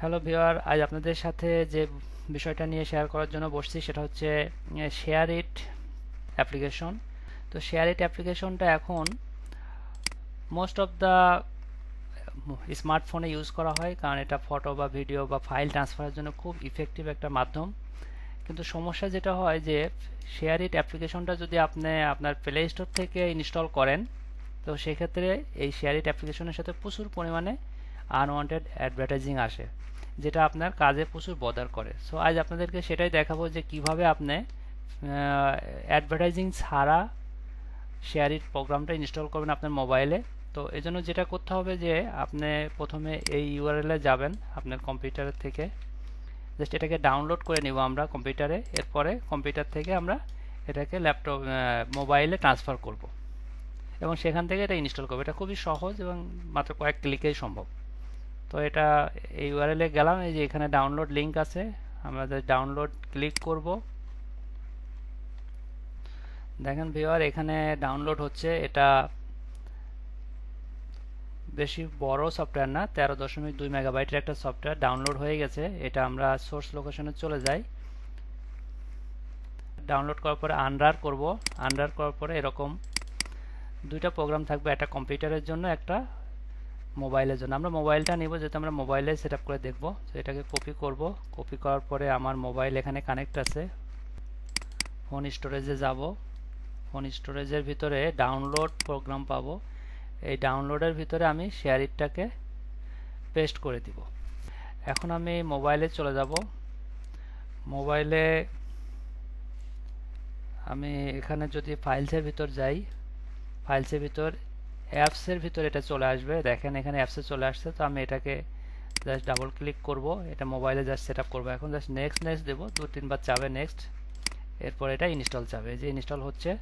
Hello viewer, আজ আপনাদের সাথে যে বিষয়টা নিয়ে শেয়ার করার জন্য বসছি সেটা হচ্ছে শেয়ারইট অ্যাপ্লিকেশন। তো শেয়ারইট অ্যাপ্লিকেশনটা এখন মোস্ট অফ দ্য স্মার্টফোনে ইউজ করা হয়, কারণ এটা ফটো বা ভিডিও বা ফাইল ট্রান্সফারের জন্য খুব ইফেক্টিভ একটা মাধ্যম। কিন্তু সমস্যা যেটা হয় যে শেয়ারইট অ্যাপ্লিকেশনটা যদি আপনি আপনার প্লে স্টোর থেকে ইনস্টল করেন, তো সেক্ষেত্রে এই শেয়ারইট অ্যাপ্লিকেশনের সাথে প্রচুর পরিমাণে আনওয়ান্টেড অ্যাডভার্টাইজিং আসে, যেটা আপনার কাজে প্রচুর বদার করে। সো আজ আপনাদেরকে সেটাই দেখাবো যে কিভাবে আপনি অ্যাডভার্টাইজিং ছাড়া শেয়ারইট প্রোগ্রামটা ইনস্টল করবেন আপনার মোবাইলে। তো এই জন্য যেটা করতে হবে যে আপনি প্রথমে এই ইউআরএল এ যাবেন আপনার কম্পিউটারের থেকে, জাস্ট এটাকে ডাউনলোড করে নিব আমরা কম্পিউটারে। এরপরে কম্পিউটার থেকে আমরা এটাকে ল্যাপটপ মোবাইলে ট্রান্সফার করব এবং সেখান থেকে এটা ইনস্টল করব। এটা খুবই সহজ এবং মাত্র কয়েক ক্লিকেই সম্ভব। তো এটা এই ইউআরএল এ গেলাম, এই যে এখানে ডাউনলোড লিংক আছে, আমাদের ডাউনলোড ক্লিক করব। দেখেন ভিউয়ার, এখানে ডাউনলোড হচ্ছে। এটা বেশি বড় সফটওয়্যার না, 13.2 মেগাবাইটের একটা সফটওয়্যার ডাউনলোড হয়ে গেছে। এটা আমরা সোর্স লোকেশনে চলে যাই। ডাউনলোড করার পরে আনরার করব। আনরার করার পরে এরকম দুইটা প্রোগ্রাম থাকবে, একটা কম্পিউটারের জন্য, একটা মোবাইলের জন্য। আমরা মোবাইলটা নিব যেহেতু আমরা মোবাইলে সেট আপ করে দেখব। তো এটাকে কপি করব। কপি করার পরে আমার মোবাইল এখানে কানেক্ট আছে, ফোন স্টোরেজে যাব। ফোন স্টোরেজের ভিতরে ডাউনলোড প্রোগ্রাম পাবো। এই ডাউনলোডের ভিতরে আমি শেয়ারইটটাকে পেস্ট করে দিব। এখন আমি মোবাইলে চলে যাব। মোবাইলে আমি এখানে যদি ফাইলসের ভিতর যাই, ফাইলসের ভিতর অ্যাপসের ভিতর এটা চলে আসবে। দেখেন এখানে অ্যাপসে চলে আসছে। তো আমি এটাকে জাস্ট ডাবল ক্লিক করব, এটা মোবাইলে জাস্ট সেট আপ করবো। এখন জাস্ট নেক্সট নেক্সট দেবো, 2-3 বার চাবে নেক্সট। এরপর এটা ইনস্টল চাবে, যে ইনস্টল হচ্ছে।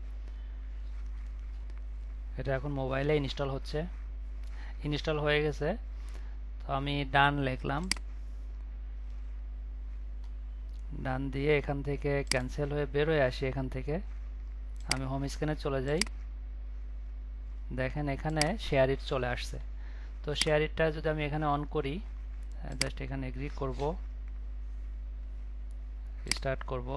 এটা এখন মোবাইলে ইনস্টল হচ্ছে। ইনস্টল হয়ে গেছে। তো আমি ডান লিখলাম, ডান দিয়ে এখান থেকে ক্যান্সেল হয়ে বের হয়ে আসি। এখান থেকে আমি হোম স্ক্রিনে চলে যাই। দেখেন এখানে শেয়ারইট চলে আসছে। তো শেয়ারইটটা যদি আমি এখানে অন করি, জাস্ট এখানে এগ্রি করব, স্টার্ট করব,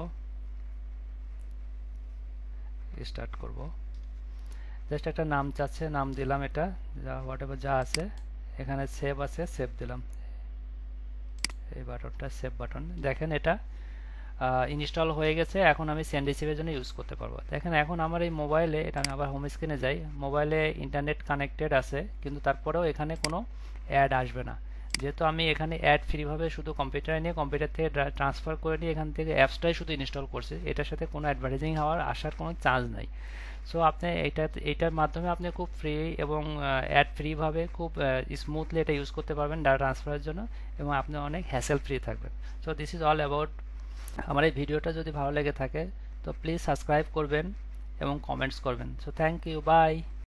জাস্ট একটা নাম চাচ্ছে, নাম দিলাম। এটা যা হোয়াটএভার যা আছে এখানে সেভ আছে, সেভ দিলাম। এই বাটনটা সেভ বাটন। দেখেন এটা ইনস্টল হয়ে গেছে। এখন আমি সেন্ড রিসিভের জন্য ইউজ করতে পারবো। দেখেন এখন আমার এই মোবাইলে, এটা আমি আবার হোম স্ক্রিনে যাই, মোবাইলে ইন্টারনেট কানেক্টেড আছে, কিন্তু তারপরেও এখানে কোনো অ্যাড আসবে না, যেহেতু আমি এখানে অ্যাড ফ্রিভাবে শুধু কম্পিউটারে নিয়ে কম্পিউটার থেকে ট্রান্সফার করে নিয়ে এখান থেকে অ্যাপসটাই শুধু ইনস্টল করছি। এটার সাথে কোনো অ্যাডভার্টাইজিং হওয়ার আসার কোনো চান্স নাই। সো আপনি এইটার মাধ্যমে আপনি খুব ফ্রি এবং অ্যাড ফ্রিভাবে খুব স্মুথলি এটা ইউজ করতে পারবেন ডাটা ট্রান্সফারের জন্য, এবং আপনি অনেক হ্যাসেল ফ্রি থাকবেন। So this is all about. আমার এই ভিডিওটা যদি ভালো লেগে থাকে তো প্লিজ সাবস্ক্রাইব করবেন এবং কমেন্টস করবেন। So thank you, by.